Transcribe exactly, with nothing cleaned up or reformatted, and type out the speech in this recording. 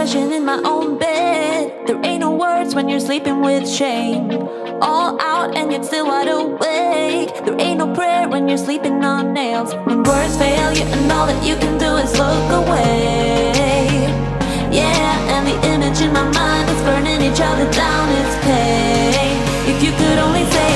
crashing in my own bed. There ain't no words when you're sleeping with shame. All out and yet still wide awake. There ain't no prayer when you're sleeping on nails. When words fail you and all that you can do is look away. Yeah, and the image in my mind is burning each other down, it's pain. If you could only say